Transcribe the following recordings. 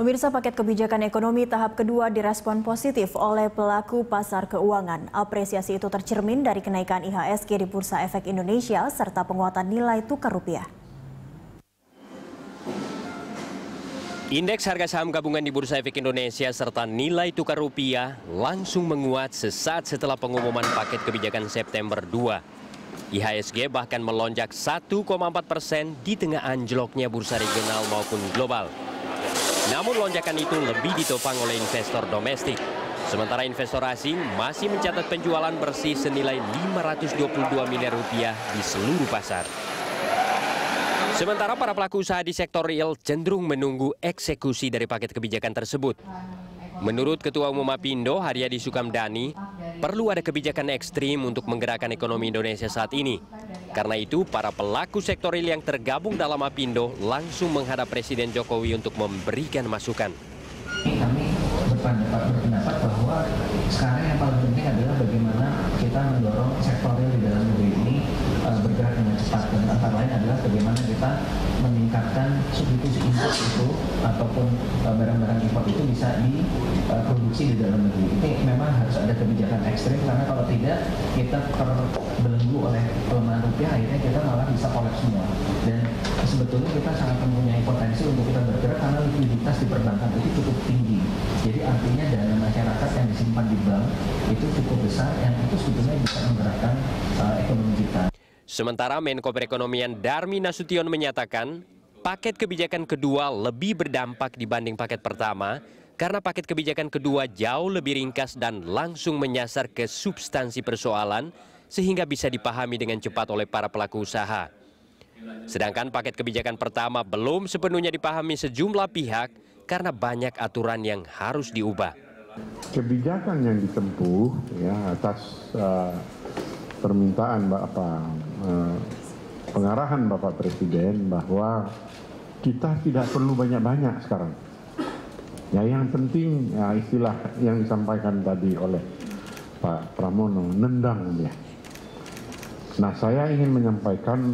Pemirsa, paket kebijakan ekonomi tahap kedua direspon positif oleh pelaku pasar keuangan. Apresiasi itu tercermin dari kenaikan IHSG di Bursa Efek Indonesia serta penguatan nilai tukar rupiah. Indeks harga saham gabungan di Bursa Efek Indonesia serta nilai tukar rupiah langsung menguat sesaat setelah pengumuman paket kebijakan September 2. IHSG bahkan melonjak 1,4% di tengah anjloknya bursa regional maupun global. Namun lonjakan itu lebih ditopang oleh investor domestik. Sementara investor asing masih mencatat penjualan bersih senilai 522 miliar rupiah di seluruh pasar. Sementara para pelaku usaha di sektor real cenderung menunggu eksekusi dari paket kebijakan tersebut. Menurut Ketua Umum Apindo, Haryadi Sukamdhani, perlu ada kebijakan ekstrim untuk menggerakkan ekonomi Indonesia saat ini. Karena itu, para pelaku sektor real yang tergabung dalam Apindo langsung menghadap Presiden Jokowi untuk memberikan masukan. Kami berpendapat bahwa sekarang yang paling penting adalah bagaimana kita mendorong sektor real di dalam negeri ini bergerak dengan cepat, dan antara lain adalah bagaimana kita meningkatkan substitusi impor itu ataupun barang-barang impor itu bisa diproduksi di dalam negeri. Ini memang harus ada kebijakan ekstrim, karena kalau tidak kita terbelenggu oleh pelemahan rupiah, akhirnya kita malah bisa kolaps semua. Dan sebetulnya kita sangat mempunyai potensi untuk kita bergerak karena likuiditas di perbankan itu cukup tinggi. Jadi artinya dana masyarakat yang disimpan di bank itu cukup besar, yang itu sebetulnya bisa menggerakkan ekonomi kita. Sementara Menko Perekonomian Darmin Nasution menyatakan paket kebijakan kedua lebih berdampak dibanding paket pertama karena paket kebijakan kedua jauh lebih ringkas dan langsung menyasar ke substansi persoalan sehingga bisa dipahami dengan cepat oleh para pelaku usaha. Sedangkan paket kebijakan pertama belum sepenuhnya dipahami sejumlah pihak karena banyak aturan yang harus diubah. Kebijakan yang ditempuh ya atas permintaan pengarahan Bapak Presiden bahwa kita tidak perlu banyak-banyak sekarang. Ya, yang penting ya, istilah yang disampaikan tadi oleh Pak Pramono, nendang dia. Nah, saya ingin menyampaikan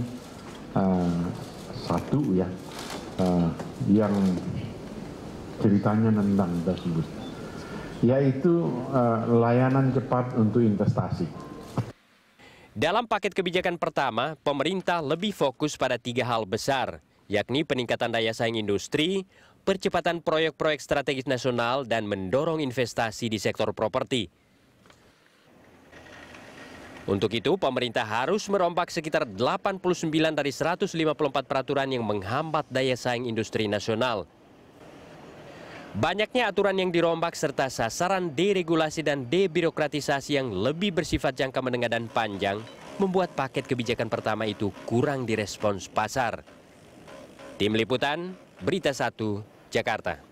satu ya yang ceritanya nendang tersebut, yaitu layanan cepat untuk investasi. Dalam paket kebijakan pertama, pemerintah lebih fokus pada 3 hal besar, yakni peningkatan daya saing industri, percepatan proyek-proyek strategis nasional, dan mendorong investasi di sektor properti. Untuk itu, pemerintah harus merombak sekitar 89 dari 154 peraturan yang menghambat daya saing industri nasional. Banyaknya aturan yang dirombak serta sasaran deregulasi dan debirokratisasi yang lebih bersifat jangka menengah dan panjang membuat paket kebijakan pertama itu kurang direspons pasar. Tim Liputan, Berita 1, Jakarta.